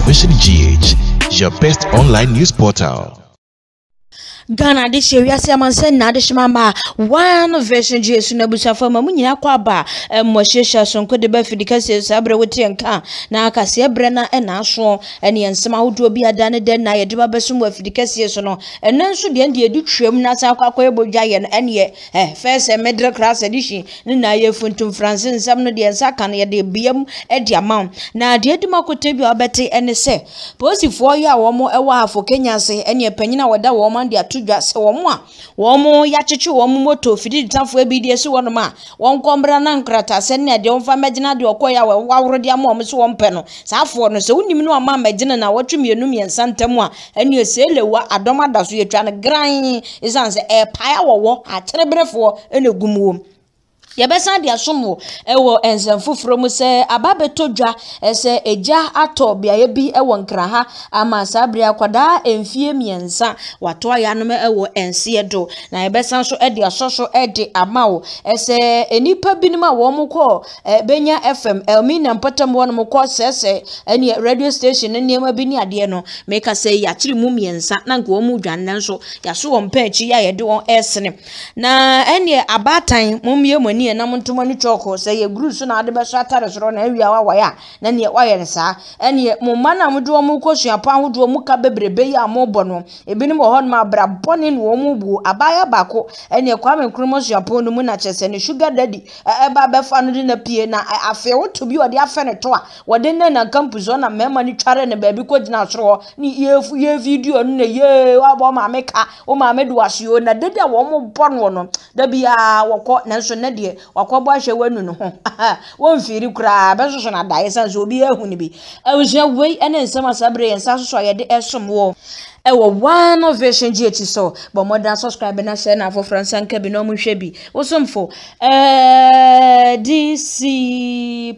Vision GH, your best online news portal. Ghana de sheria se amanse na de shimama one version jesu na busafa ma munyina kwa ba mohyehyɛ sonko de ba fidika se sabre wote nka na akase ebre na na aso ene ensema hodo bi ada ne den na ye de ba besum wa fidika se so no ena nso de ende edu twam na sa akwa ebodwa ye no ene first middle class edition ne na ye funtum france nsam no de ensa kan ye de biam e de amount na de eduma kote bi obete ene se posifo ye a wo mo ewa afo Kenya se ene panyina wada wo man de dwa se womo ya cheche womo moto fidi tanfo bi de se wono ma won kombra na nkrata se ne de wonfa magina de okoya wawro de am so wonpe no saafo no se wonim no ama magina na wotwemienu miensa ntam a ene se lewa adoma da so yetwa no gran isan se e paya wowo aterebrefo ene gumwo Yabesa dia somo ewo ensefufuro mu se ababetodwa ese eja ato biaye bi ewo nkraha ama sabri akwada emfie miensa wato ayanom ewo ense do na yabesa so edi asoso edi amawo ese enipa binima wo mukọ benya FM elmina mpatam wo mukọ sese eni radio station nneema bi ni ade no meka se ya kiri mu miensa na nka wo mu dwan nso ya so wo mpachi ya yede won esene na eni abatan mumye mani na montomo ni choko se ye guru so na ade be so atare so na awia wa waya na ne wa ye sa ene mo mana modo mo kosua pa hodo mo ka bebrebe ya mo bono ebinim ho ma bra boni no mo bu abaya bako ene kwame nkrumo sua pa no mu na chese ne sugar daddy e ba be fa no de na pie na afe woto bi ode afe ne to a wode na campus na mema ni tware ne ba bi ko gina soro ni ye video no ne ye wa bo ma meka o ma medu asio na dede wo mo bono no da bia wokọ na so na de wakwabo ahwe wanu no ho won firi kura besoso na dae san so obi ehunu bi awusua wei ene nsem asabre yensa so ye de esom wo ewo one version GH so but more than subscribe na share na for France anka bi no mu hwe bi wosomfo DC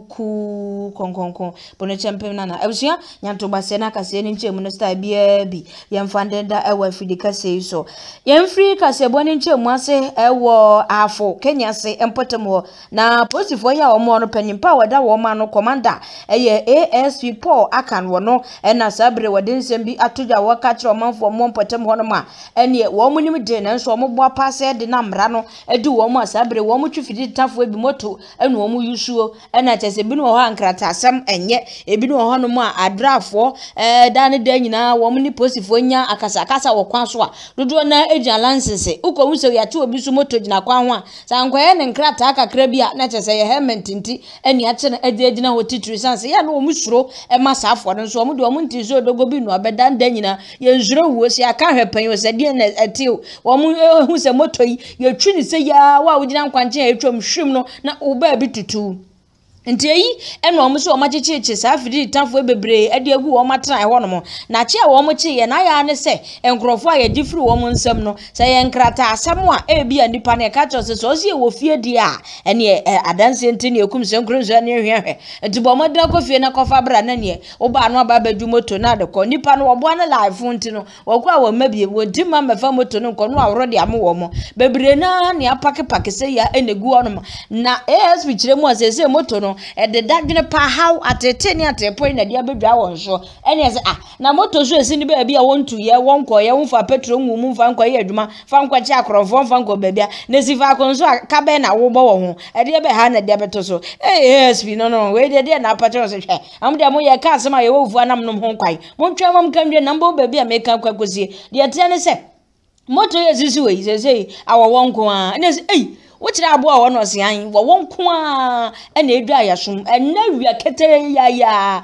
poku konkonkon bono champion na awusua nyanto base na kase ni nchemu no style bi yemfandenda ewo fidika sei so yemfri kase boni nchemu ase ewo afo Kenya se empotemo na posifo ya omo no panimpa wada wo ma no commander eye ASP Paul akan wo no na sabre wade nsem bi atoja wakatro manfo mo mpotem ho no ma ene wo munim de na nso mo bo passe de na mra no edu wo mo asabre wo mo twifidi tafo bi moto ene wo mo yusuo ena chese bi no ho ankrata asem enye ebi no ho no mo adrafo dane da nyina wo mo ni posifo nya akasa wo kwan so a dodo na eja license uko wuso ya te obi su moto gina kwan ho a sankwaye ne nkrata akakra bi a na chese ye helmet nti ene ya che na ejina ho titiri sanse ya no wo musuro ma saafo no so wo mo de wo mo nti so dogo bi no abedan da nyina ye nzuro wo si aka hwepan wo se de na atiu wo mo hu se moto yi ye twi ni se ya wa wo gina nkwanche ya twom hwim no na wo ba bi tutu nti eyi eno omo so omachecheche sa afidi tanfo bebre ade agu wo matran ho no mo na che wo mo che ye na ya ne se enkrofo a ye gifiri wo mo nsam no se ye nkrata asam a ebi anipa ne ka cho se so ye wo fie di a ene adanse nti ne ekum se nkronso ne hwehwe nti bo modna ko fie na kofa bra na ne wo ba no ba badu moto na de ko nipa no wo bo na life nti no wo kwa wo mabie wo di ma mefa moto no ko no awro de am wo mo bebre na ne apake se ya enegu ono na ASP kire mu asese moto no de dadwene pa how atete ni atepo na dia bedwa won so ene se na moto so esi ni ba bia wontu ye wonko ye wonfa petrol nwum mfa nkwa ye adwuma fa nkwa chi akrofo mfa nkwa babia na sifa akonso ka be na wo bo wo ho de be ha na dia beto so ASP no we de na petrol so hwe am de mo ye ka asema ye wofu anam no ho kwai mo ntwa mam kanwe na mbo babia me kan kwa kosie de te ne se moto ye sisi we se awo wonko a ene se wochira abo a wono se an wo wonko a na edwa yasom na wia kete ya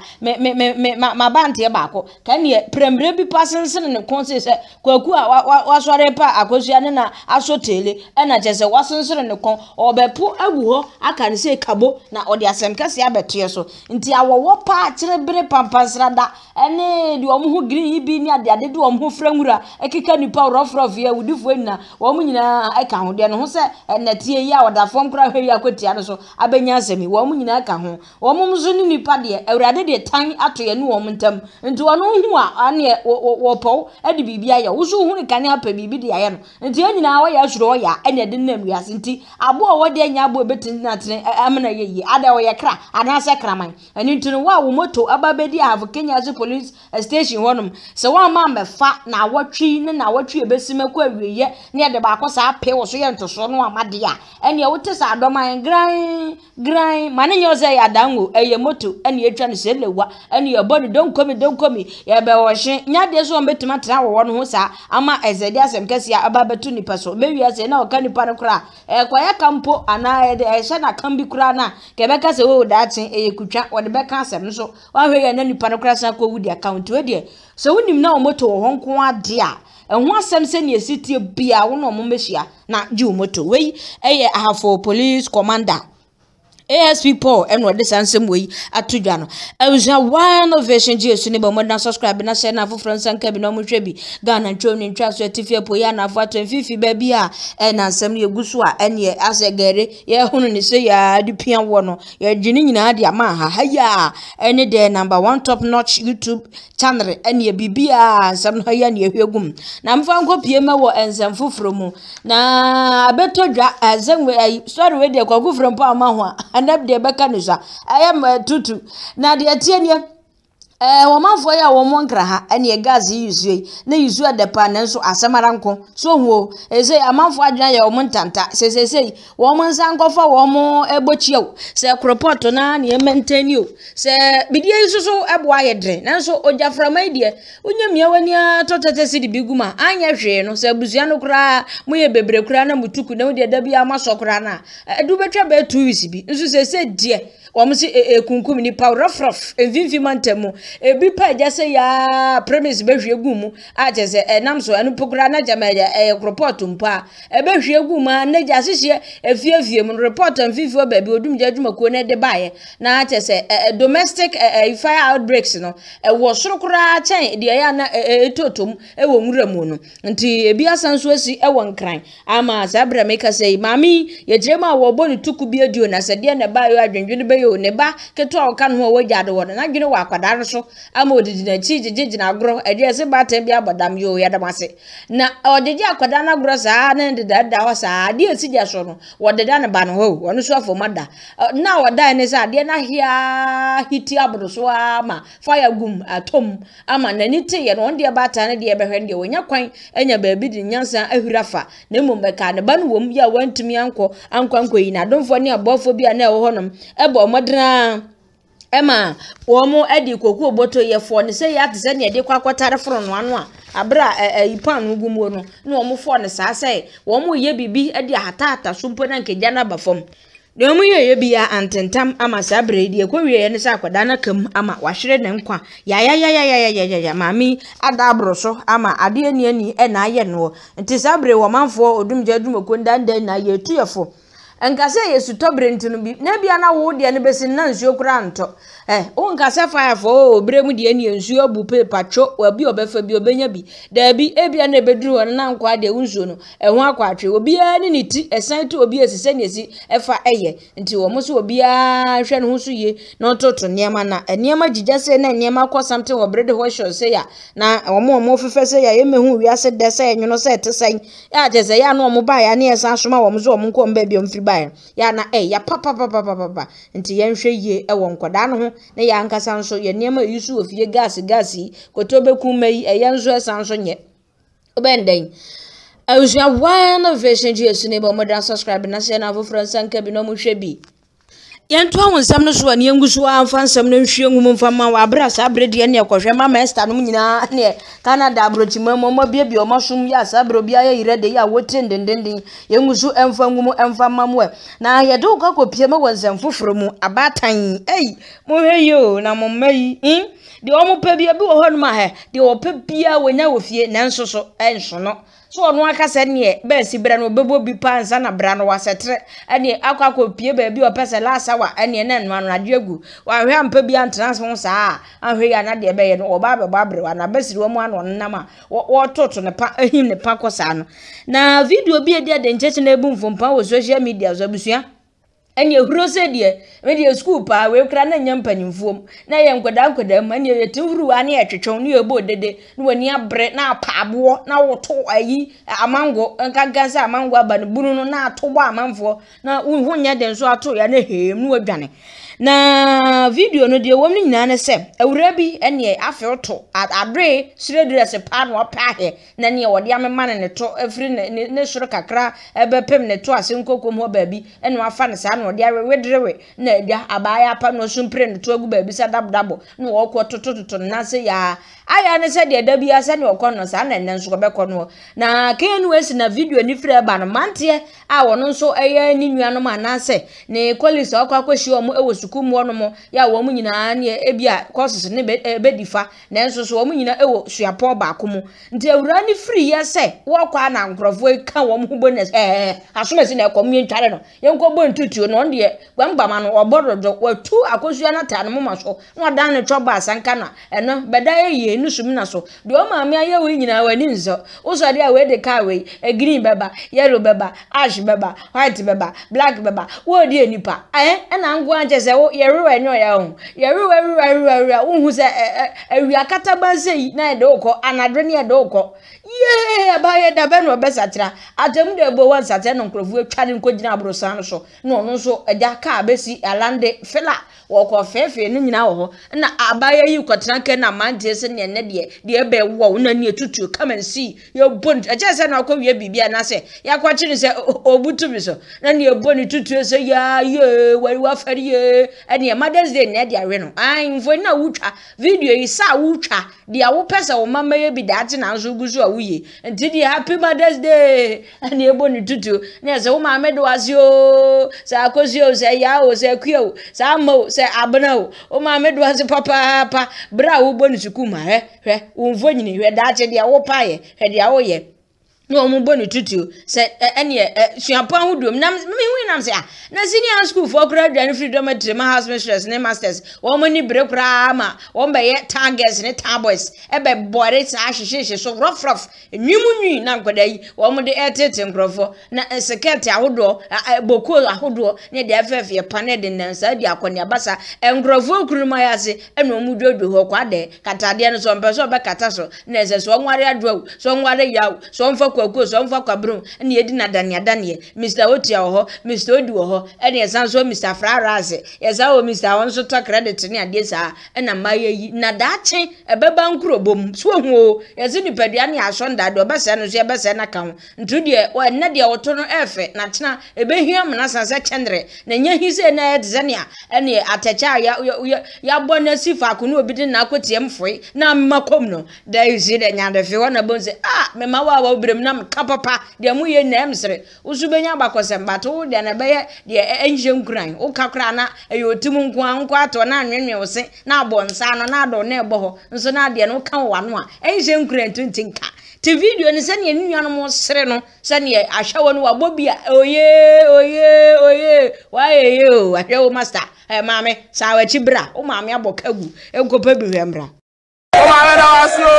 ma bante baako kan ne prembre bi pasensen ne konse se kwaku a wasore pa akosua ne na asotele na chese wasensen ne kon obepo agu ho aka ne se kabo na ode asem kase abeto so nti awowo pa kirebere pampasrada ene di omho green bi ni ade de omho franwura ekeka nipa rofrof ya wudifo na wo nyina eka ho de no ho se net tie ya oda fom kra hwe ya kwatia no so abenya asemi wo mu nyina ka ho wo mu so ni nipa de awurade de tan ato ye ne wo mu ntam nti wono hu a ane wo po ade bibia ya wo so hu ne kane apa bibi de ya no nti ya nyina wo ya suro ya ane de nam wiase nti abo wo de nya abo betin na tene amena ye ada wo ye kra ana se kraman ani nti no wa wo moto ababedi have Kenya police station honum se wa ma mefa na wotwi ne na wotwi ebesimako awieye ne de ba akosa ape wo so ye ntoso no amade a ene wote sa adoman gran mane nyo ze ya danwo eye moto ene etwa ne se lewa ene ye body don't come ye be wo hye nya de so mbetima tra wo no ho sa ama ezedi asem kese ya ababetu nipa so be wiase na oka nipa no kra kwaya kampo ana de ehye na kambi kra na kebeka se wo datin eye kutwa wo de beka asem no so wa hwe ye na nipa no kra sa ko wudi account we de so wonim na o moto wo honko ade a ehun asem se ne esitie bia wo no mo mehia na ji o moto we eye ahafo police commander ASP Paul eno de sansem we atudwa no awuza one ovation jesu ne ba mo na subscribe na share na foforo nsanka bi na mo hwe bi Ghana ntwom ni ntwa so atifie po ya na afo atfifi ba bi a na nsem ne egusu a ene asegere ye hunu ni se ya dipia wo no ya dwini nyina de ama ha ya ene de number 1 top notch YouTube channel ene bibia nsem no ya ne ehwegum na mfa nkopie ma wo ensem foforo mu na abetodwa azenwe sorry we de kwagufro mpa ama ho anab de beka nusa ayam tutu na de atienie womanfo ya wo monkra ha ene gas yuzue na yuzue de pa na nso asemaranko so huo eze amanfo adwan ya wo montanta sesesei wo monsa nkofa wo mo ebochiew se report na na maintain o se bidie isusu ebo ayedre na nso ojaframa die onyamia wani atotete sidi biguma anya hwe no se abusua no kura moye bebre kura na mutuku na de da bia masokura na edu betwa be 2 weeks bi nso sese die wamsi kunkum ni pa rafraf envimvi mantemu ebi pa jase ya premise behwe gumu ajese namso anu pokura na jamaja report mpa behwe gumu na jasese efiefie mu report envimvi obabi odum jadwumako na de baye na ajese domestic fire outbreaks no wo sorokura chen de ya na etotom wo nwuramu no nti ebi asanso asi wo nkran ama sabra meka sei mami ye jema wo boni tuku bi adio na sede na bayo adwendwene be ne ba keto a oka no ho wajade wo na dwene wa akwadare so ama odidi na chi jeje na agro ade se batem bia bodam yo ya damase na odidi akwadare na agro sa na ndeda ho sa ade esija so no wodeda na ba no ho wono so afomada na woda ne sa ade na hia hiti abro so ama fire gum atom ama na nite ye no de bata na de behwe de wonya kwan enya ba bi di nyansa ahurafa na mmomeka ne ba no wom ya wantumi anko yi na domfo ne abofo bia na ewo honom ebo modena ema womo edi koku oboto ye fo ne se ya tse ne de kwakotare foro no ano a abra ipan gumu no na womo fo ne sa se womo ye bibi edi hatata sumpo na nkeja na bafom de womo ye bia antentam ama sa bredi ekwowie ne sa akwada na kam ama wahwere ne nkwa ya mami adabro so ama ade ani na aye no nti sa bre womanfo odumja adumako ndan na ye tuyefo enkase yesu tobre ntinu bi na bia na wo de ne besin na nsuo kura nto o nkase fire fo bremu de ne nsuo bu pacho obi obefa bi obenya bi da bi ebia na beduru won na nkwa de nsuo no ho akwatwe obi ani ni ti esan to obi esise ne esi efa eye nti wo mo so obi a hwe ne ho so ye na ototo niema na niema jijase na niema kwa something wo brede ho show say ya na wo fefe say ya yemehu wiase de say nwono say te say ya je say ya no mo ba ya ne esan soma wo mo so mo nko mba bi omfiri ya na ya papa nti yenhwe ye ewo nkoda no ho na ya nkasa nso ye niema yusu ofie gas koto beku mai eyenzo esan so nye obenden awusua one version jesu ne ba mo dan subscribe na share na foforo nsanka bi no mo hwe bi yanto awon sam no so ne ngusu amfa nsam no hwie ngum mfama wa abra sa abrede ne ekohwe mama esta no nyina ne Canada abrochi mama bia o masum ya sa abro bia ya irede ya wotendendenden yengusu emfa ngum emfa mamwe na yede uka kopie ma wonsam foforo mu abatan mo hweyo na mo mai de o mo pa bia bi wo ho no ma he de o pa bia wonya wo fie na nso so enso no so ono aka se ne be si bra no bebo bi pansa na bra no wasetre ene akwa pie ba bi opese lasa wa ene na no ade agu wa hwe ampa bi antrans ho saa ahwe ya na de be ye no oba be babre wa na basiri wo mu ano nnama wo toto ne pa ahim ne pa kosa no na video bi e de ncheche na ebu mfompa wo social media zo busua ene huro se de me de school pa we kra na nyampanimfuom na ye nkoda ene ye tuhuru ane ye twetwon ne ebo dede ne wani abre na apaabo na woto ayi amango nka gansa amango aba ne bunu no na atobo amanfo na unhu nya de nso ato ya na hem ne wadwane na video no de wom ni nyina ne se awura bi ene afeoto adre sredre se pa no pa he na ne wode amema ne to afri ne soro kakra ebepem ne to ase nkokom ho baabi ene wafa ne sa no de awedrewe na dia abaya pa no sumpre ne to agu baabi sa dabdabo no wo ko totototo na se ya aya ne se de da bia se ne okọ no sa na nso ko bekọ no na kenu esi na video ni frɛ ba no mante a wono nso eye ni nuanom anase ne kolisi okọ akwashi omo ewo sukumu ono mo ya wo mu nyina ne ebia courses ne bedifa na nso so wo mu nyina ewo suapo ba komu nti awura ni free ya se wo kwa na nkrofo ka wo mu bonus asomasi na ekomu ntware no yenko bo ntutuo no de gwambama no oborodo watu akosua na ta no mo maso no dan ne choba asanka na eno beda ye nusum na so de o ma me aye we nyina wani nso uso de a we de ka we green beba yellow beba ash beba white beba black beba wo de enipa na ngwa anje se wo yeru enyo ya ho yeru unhu se awia kataba sei na de okọ anadre ne de okọ ye abaye da be no besatira atem de bo wan sate no nkrofu atware nkogina abrosan so no no so eja ka besi alande fela woko fefe ne nyina wo ho na abaye yi kwotran ke na manje se ne ne de be wo na ne tutu come and see your bond eja se na akwa wie bibia na se ya kwachi se obutu bi so na ne boni tutu se ya ye wa fari ye ene Mother's Day ne de awe no mfo na wutwa video yi sa wutwa de a wo pese wo mama ye bi daate na nso guzu a wuye nti de happy Mother's Day ene eboni tutu ne se wo mama do asio sa akozio se ya o se kuo sa mo se abna o mama do ase papa bra wo boni sukuma hwe wo mfo nyini hwe daate de a wo paye hwe de a wo ye no mo boni tutu se ene suapan hudom na me hu nam se na senior school for graduate freedom at my house mistress ne masters wo mo ni brekra ma wo be ye targets ne tabboys e be bore sa hwehwehwe so rough nwimunwi na nkoda yi wo mo de etete nkrofo na security ahodo boko ahodo ne de afefe ye pane de nansa di akoni abasa nkrofo kuruma ya se ene o mu dodo ho kwa de katade no so mpe so be kata so na ese so nware adwo so nware yaw so mfa kwako so mfa kwabru ne edi na dane Mr. Otia ho Mr. Odi ho ene esan so Mr. Fraraze yesa o Mr. won so to credit ne ade sa na maye yi na dache ebeba nkrobom so hu yesi ni padua ne asonda do bese no so bese na kan ntu de o ene de woto no efe na chena ebehiam na sanse chendre na nya hise na edzania ene atacha ya bonasi fa ko no obi de na akotie mfoi na makom no da isi de nya de fe wona bonse me ma wa obrem na kapapa de mu ye na emsre usubenya bakosem bato de na be de enje nkuran o kakra na eyotum nko ato na anwenwe wo se na abonsa no na ado na ebo ho nso na de no kan wa no a enje nkuran tuntinka ti video ni se ne nnuano mo sere no se ne ahwawo no wabobia oye wa ye o ahwawo master maame sa wa chibra o maame abokagu enkopa bi hwemra o maame na wasio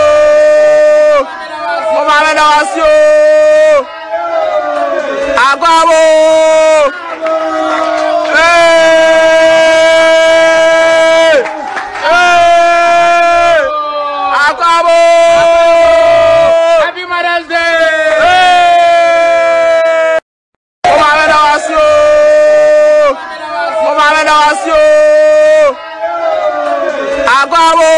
Agwabo Agwabo Happy Mother's Day Mama na wasio Agwabo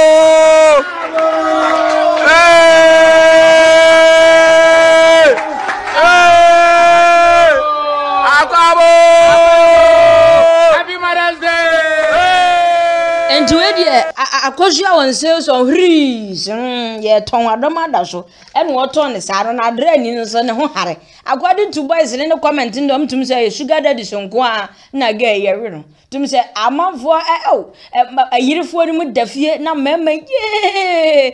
akosua won sales on hrees ye ton adoma da so ene wo ton ne saro na adre ni nso ne ho hare according to boys ne comment ndom tum say sugar daddy sonko a na ga ye we no tum say amanfo ayirifo ni mu dafie na mema ye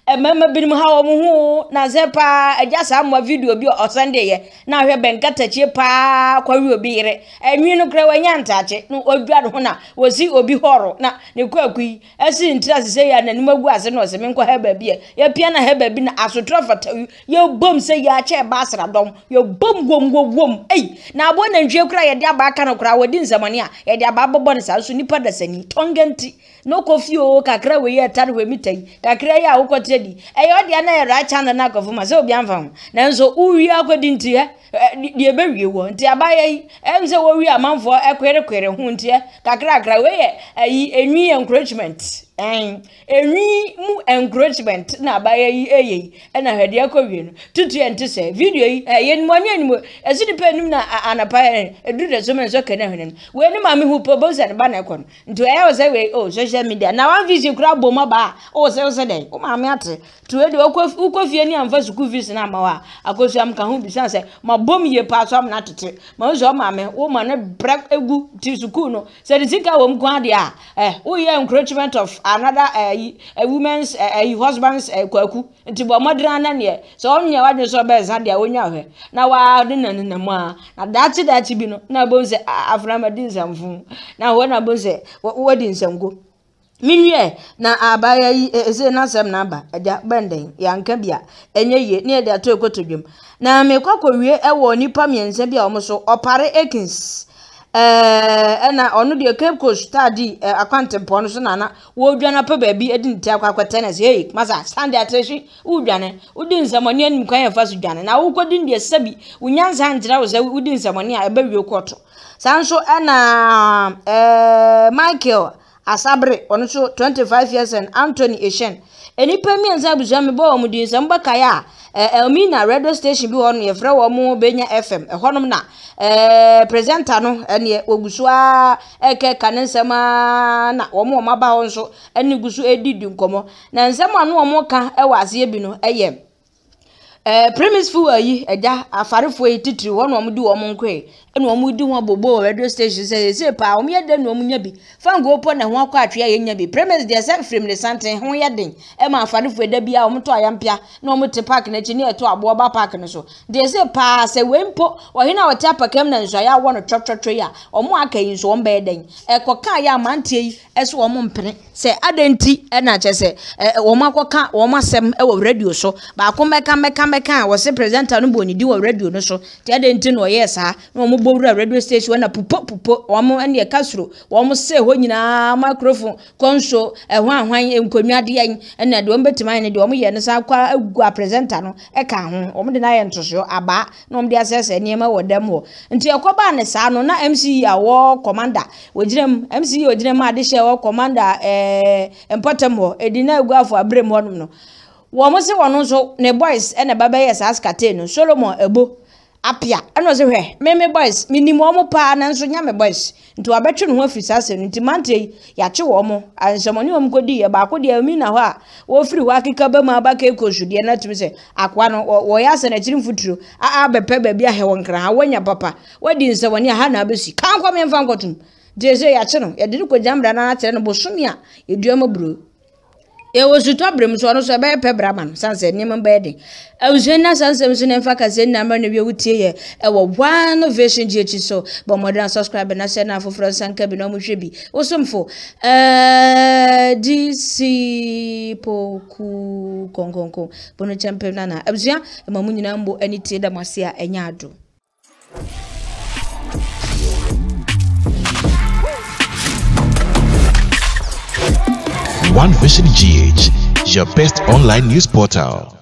mama binim ha omo hu na se pa eja sa mo video bi o Sunday ye na hwe benkata chie pa kwa wi obi yire enwi no kra wanya ntache no odwado ho na wosi obi horo na ne kwakui esi ntira se ya nanim agu ase no se menkwa ha ba bi ye pia na ha ba bi na asotro fata ye bom se ya che ba asra dom ye bom wom na abo na nhwe kra ye de aba aka no kra wodi nzamani a ye de aba bobo ne sa so nipa da sani tongenti no kofi o kakra we ye tare we mitai kakra ya ukote di eyo de na ye ra channel na kofuma se obi anfa ho nanso uwi akodi nti he de be wie wo nti abaye emse wo wi amanfo ekwere hu nti kakra we ye enwi encouragement enwi mu encouragement na abaye yi na hwede akowie no tutu ente se video yi yenimo anyanimo esidi panim na anapa eduru de so menso kana hwene we ni ma me hu pobosa ne ba na ekon nti eyo se we social media na one vision kura boma ba se den o ma me ate to e de ukofie ni amfa school fees na ma wa akosu am ka hu bi san se ma bom ye pa so am na tete ma zo ma me wo ma ne brak egu ti school no se de sika wo mko ade a wo ye encouragement of another a woman's husband's kwaku nti bo modern na ne so onye wadwe so be san de wonya hwe na wa de nananam a na dachi bi no na bo se aframa din samfu na wo na bo se wo din samgo minwie na abaya yi eze na sem na ba aja benden yanka bia enye ye ne de ato ekotodwem na mekwakowie ewo nipa miense bia omoso opare ekins na onu de Cape Coast study akwante pon so na wo dwana pa ba bi edi ntia akwa tennis hey masa stand atreshi udwane udi nsamoni anim kwan ya faso dwane na wo kodi de sabi unyanza ngira wo za udi nsamoni a eba wie koto sanso na Michael Asabre onu so 25 years and Anthony Eshen enipa mi anza buja me bo mu di nsamba kaya Elmina radio station bi wonu ye frɛ wo mu benya FM honom na presenter no ene ogusua eke kanensema na wo mu maba ho nso ene gusu edidi nkomo na nsema no wo mu ka ase bi no eye premise fu ayi eja afarefo etitiri wo no di wo mu nkwe ene wo mu di ho bobo radio station say pa wo ye den no mu nya bi fango opo na ho akwa atwe ye nya bi premise de say frame ne santen ho ye den e ma afarefo eda bia wo to ayampia na wo te park na chi ne eto abo ba park ne so de say pa say wempo wo hina wo te apakam na nso ya wo no twotwotwe ya wo mu aka yi nso wo mba eden e koka ya mantie yi eso wo mu mpene say adenti e na che say wo makoka wo masem e wo radio so ba ko meka was a presenter no boni di wo radio no so ti adenti no yes ha no mo bowura radio station na pupo wo mo ene kasro wo mo se ho nyina microphone konso hwan enkonwa de yan ene de wo betima ne de wo mo ye ne sa kwa agu a presenter no e ka ho wo mo de na ye ntoso aba no mo de asese niema wo dem wo nti ekoba ne sa no na MC awo commander wogirem MC wogirem ade hye wo commander important wo edina agu afo abrem wo no wo mo se wono so ne boys ene baba yes askate no Solomon ebo apia eno se hwe me boys minimum mo pa na nso nya me boys nti wabetwe no ho afiri sase no nti mante ya che wo mo ansomoni wo mkodi ye ba ko de ami na ho a wo firi ho akeka ba ma ba ka ekosude na tumi se akwa no wo ya se na chiri mfuturo a bepe ba bia he wo nkra ha wanya papa wadi nsewoni ha na abesi kan kwa me mfa nkotum de se ya che no ye de ko jamra na tere no bosomi a eduama bro e wo su to brem so no so be pe braman sanse ni mba ede awuena sanse so ne mfa kase na mra ne bi wutie ye e wo one version gh so bo modern subscribe na se na foforo sanka bi no mo hwebi osomfo dc poku konkonko bono champion na abusua e mamu nyina mbo ani tie da mase a enya ado. One Vision GH, your best online news portal.